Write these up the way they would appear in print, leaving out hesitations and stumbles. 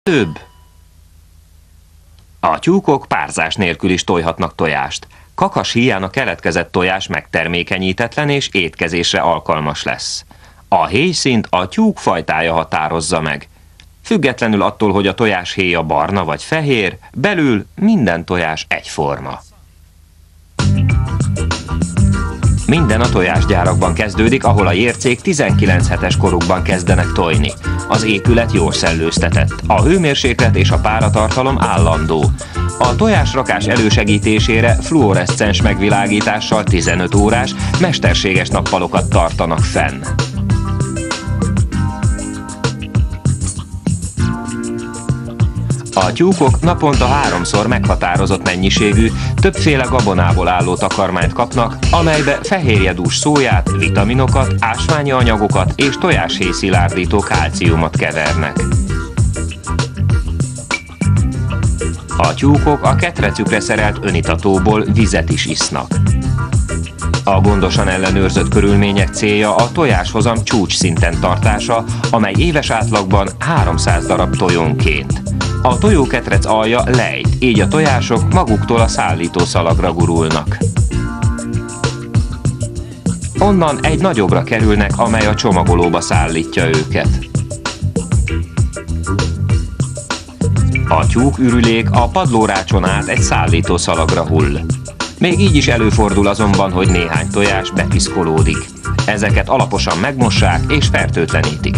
Több. A tyúkok párzás nélkül is tojhatnak tojást. Kakas híján a keletkezett tojás megtermékenyítetlen és étkezésre alkalmas lesz. A héjszint a tyúk fajtája határozza meg. Függetlenül attól, hogy a tojás héja barna vagy fehér, belül minden tojás egyforma. Minden a tojásgyárakban kezdődik, ahol a jércék 19 hetes korukban kezdenek tojni. Az épület jól szellőztetett, a hőmérséklet és a páratartalom állandó. A tojásrakás elősegítésére fluoreszcens megvilágítással 15 órás, mesterséges nappalokat tartanak fenn. A tyúkok naponta 3-szor meghatározott mennyiségű, többféle gabonából álló takarmányt kapnak, amelybe fehérjedús szóját, vitaminokat, ásványi anyagokat és tojáshéj szilárdító kálciumot kevernek. A tyúkok a ketrecükre szerelt önitatóból vizet is isznak. A gondosan ellenőrzött körülmények célja a tojáshozam csúcsszinten tartása, amely éves átlagban 300 darab tojónként. A tojóketrec alja lejt, így a tojások maguktól a szállítószalagra gurulnak. Onnan egy nagyobbra kerülnek, amely a csomagolóba szállítja őket. A tyúkürülék a padlórácson át egy szállítószalagra hull. Még így is előfordul azonban, hogy néhány tojás bepiszkolódik. Ezeket alaposan megmossák és fertőtlenítik.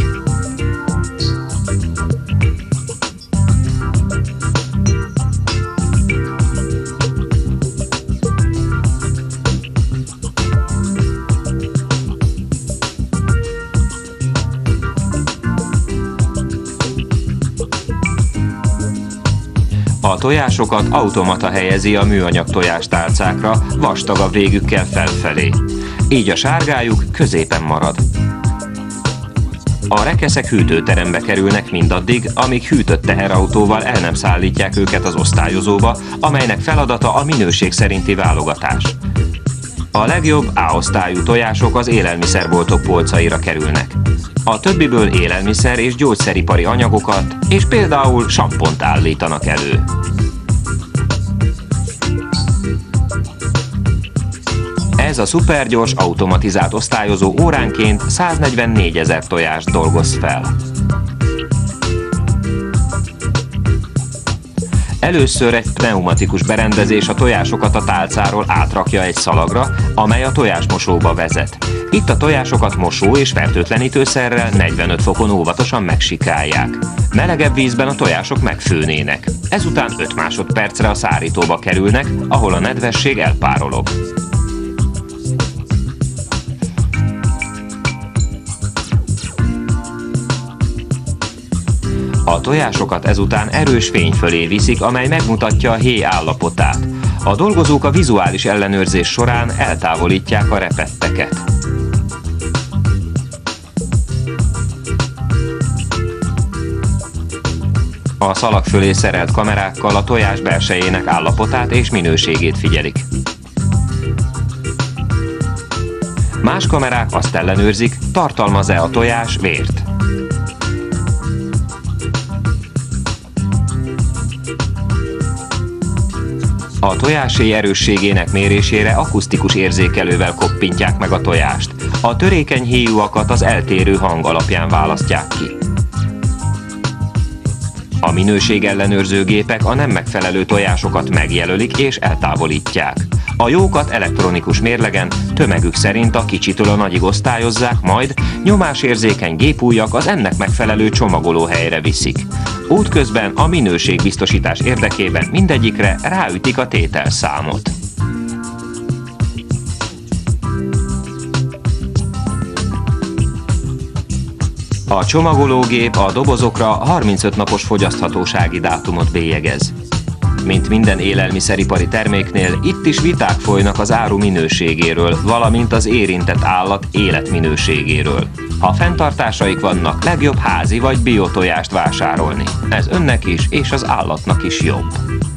A tojásokat automata helyezi a műanyag tojástálcákra, vastagabb végükkel felfelé. Így a sárgájuk középen marad. A rekeszek hűtőterembe kerülnek mindaddig, amíg hűtött teherautóval el nem szállítják őket az osztályozóba, amelynek feladata a minőség szerinti válogatás. A legjobb A-osztályú tojások az élelmiszerboltok polcaira kerülnek. A többiből élelmiszer és gyógyszeripari anyagokat és például sampont állítanak elő. Ez a szupergyors automatizált osztályozó óránként 144 000 tojást dolgoz fel. Először egy pneumatikus berendezés a tojásokat a tálcáról átrakja egy szalagra, amely a tojásmosóba vezet. Itt a tojásokat mosó és fertőtlenítőszerrel 45 fokon óvatosan megsikálják. Melegebb vízben a tojások megfőnének. Ezután 5 másodpercre a szárítóba kerülnek, ahol a nedvesség elpárolog. A tojásokat ezután erős fény fölé viszik, amely megmutatja a héj állapotát. A dolgozók a vizuális ellenőrzés során eltávolítják a repetteket. A szalag fölé szerelt kamerákkal a tojás belsejének állapotát és minőségét figyelik. Más kamerák azt ellenőrzik, tartalmaz-e a tojás vért. A tojáshéj erősségének mérésére akusztikus érzékelővel koppintják meg a tojást. A törékeny héjúakat az eltérő hang alapján választják ki. A minőségellenőrző gépek a nem megfelelő tojásokat megjelölik és eltávolítják. A jókat elektronikus mérlegen tömegük szerint a kicsitől a nagyig osztályozzák, majd nyomásérzékeny gépújak az ennek megfelelő csomagolóhelyre viszik. Útközben a minőségbiztosítás érdekében mindegyikre ráütik a tételszámot. A csomagológép a dobozokra 35 napos fogyaszthatósági dátumot bélyegez. Mint minden élelmiszeripari terméknél, itt is viták folynak az áru minőségéről, valamint az érintett állat életminőségéről. Ha fenntartásaik vannak, legjobb házi vagy biotojást vásárolni. Ez önnek is és az állatnak is jobb.